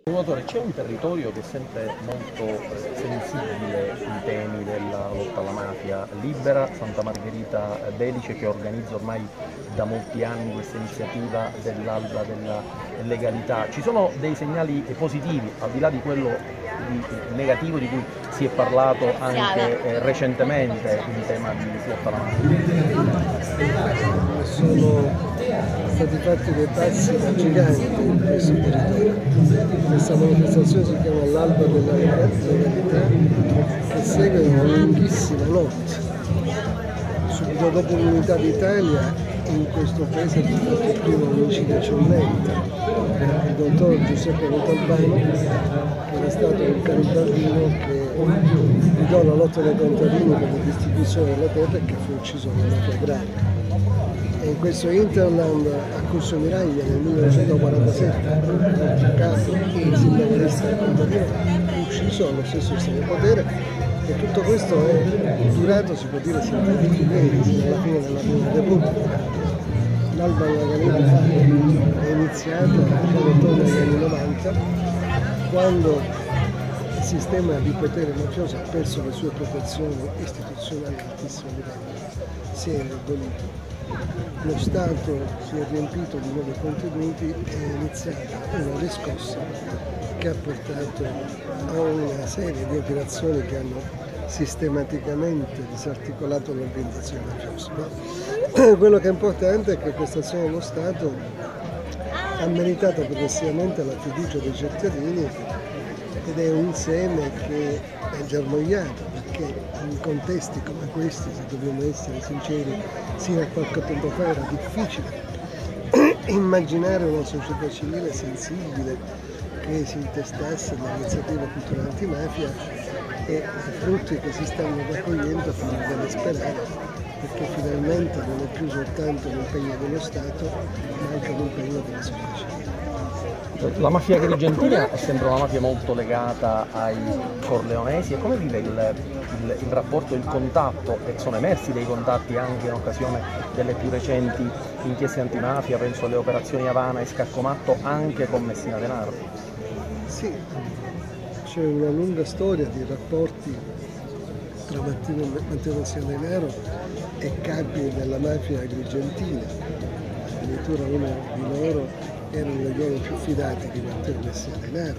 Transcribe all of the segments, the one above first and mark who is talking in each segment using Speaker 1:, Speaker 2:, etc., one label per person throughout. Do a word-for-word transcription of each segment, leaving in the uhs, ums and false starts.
Speaker 1: Procuratore, c'è un territorio che è sempre molto eh, sensibile sui temi della lotta alla mafia, Libera, Santa Margherita Belice, che organizza ormai da molti anni questa iniziativa dell'alba della legalità. Ci sono dei segnali positivi, al di là di quello di, negativo di cui si è parlato anche eh, recentemente in tema di lotta alla mafia?
Speaker 2: Sono stati fatti dei passi da gigante in questo territorio. Questa manifestazione si chiama l'Alba della Legalità, che segue una lunghissima notte. Subito dopo l'unità d'Italia in questo paese è stato il primo omicidio eccellente, il dottor Giuseppe Montalbano, che era stato un garibaldino che guidò la lotta dei contadini per la distribuzione della terra e che fu ucciso nella mafia agraria. E in questo Interland a Corso Miraglia nel millenovecentoquarantasette, il capo del sindacalista contadino fu ucciso allo stesso estremo potere, e tutto questo è durato, si può dire, senza ieri, sino alla fine della Prima Repubblica. L'Alba della Legalità è iniziata intorno agli anni novanta, quando il sistema di potere mafioso ha perso le sue protezioni istituzionali a altissimo livello, si è indebolito. Lo Stato si è riempito di nuovi contenuti e è iniziata una riscossa che ha portato a una serie di operazioni che hanno sistematicamente disarticolato l'organizzazione mafiosa. Ma quello che è importante è che questa azione dello Stato ha meritato progressivamente la fiducia dei cittadini ed è un seme che è germogliato, perché in contesti come questi, se dobbiamo essere sinceri, sino a qualche tempo fa era difficile immaginare una società civile sensibile che si intestasse all'iniziativa culturale antimafia, e i frutti che si stanno raccogliendo fanno bene sperare, perché finalmente non è più soltanto l'impegno dello Stato, ma anche l'impegno della società civile.
Speaker 1: La mafia agrigentina è sempre una mafia molto legata ai corleonesi, e come vive il, il, il rapporto, il contatto, e sono emersi dei contatti anche in occasione delle più recenti inchieste antimafia, penso alle operazioni Havana e Scaccomatto, anche con Messina Denaro?
Speaker 2: Sì, c'è una lunga storia di rapporti tra Matteo Messina Denaro e capi della mafia agrigentina, addirittura uno di loro era uno degli uomini più fidati di Matteo Messina Denaro,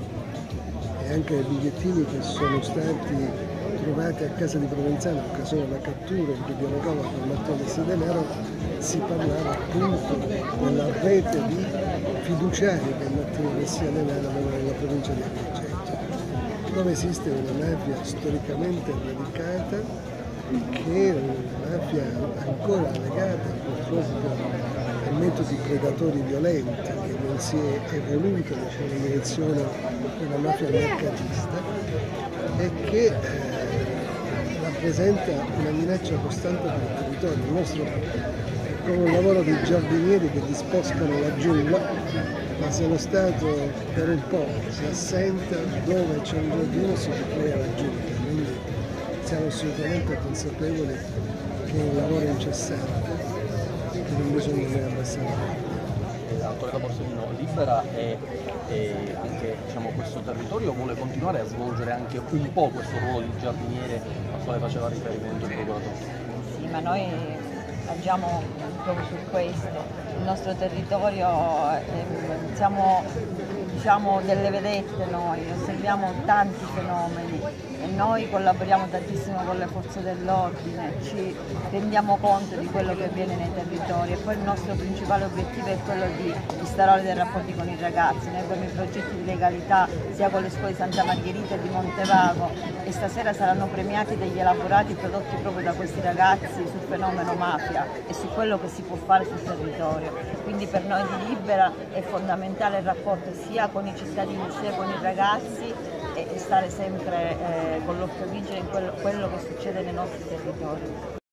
Speaker 2: e anche i bigliettini che sono stati trovati a casa di Provenzano in occasione della cattura in cui dialogava con Matteo Messina Denaro, si parlava appunto della rete di fiduciari che Matteo Messina Denaro aveva nella provincia di Agrigento, dove esiste una mafia storicamente radicata, che è una mafia ancora legata purtroppo a metodi predatori violenti, che non si è evoluta in direzione di una mafia mercatista, e che eh, rappresenta una minaccia costante per il territorio. Il nostro è come un lavoro di giardinieri che disboscano la giungla, ma se lo Stato per un po' si assenta, dove c'è un giardino si ricrea la giungla. Quindi siamo assolutamente consapevoli che è un lavoro incessante, che non bisogna mai abbassare.
Speaker 1: Antonella Borsellino, Libera e, e anche diciamo, questo territorio vuole continuare a svolgere anche un po' questo ruolo di giardiniere al quale faceva riferimento il procuratore?
Speaker 3: Sì, ma noi agiamo proprio su questo. Il nostro territorio, eh, siamo diciamo, delle vedette noi, osserviamo tanti fenomeni e noi collaboriamo tantissimo con le forze dell'ordine, ci rendiamo conto di quello che avviene nei territori, e poi il nostro principale obiettivo è quello di instaurare dei rapporti con i ragazzi. Noi abbiamo i progetti di legalità sia con le scuole di Santa Margherita e di Montevago, e stasera saranno premiati degli elaborati prodotti proprio da questi ragazzi sul fenomeno mafia e su quello che si può fare sul territorio. Quindi per noi di Libera è fondamentale il rapporto sia con i cittadini sia con i ragazzi, e stare sempre eh, con l'occhio vigile in quello, quello che succede nei nostri territori.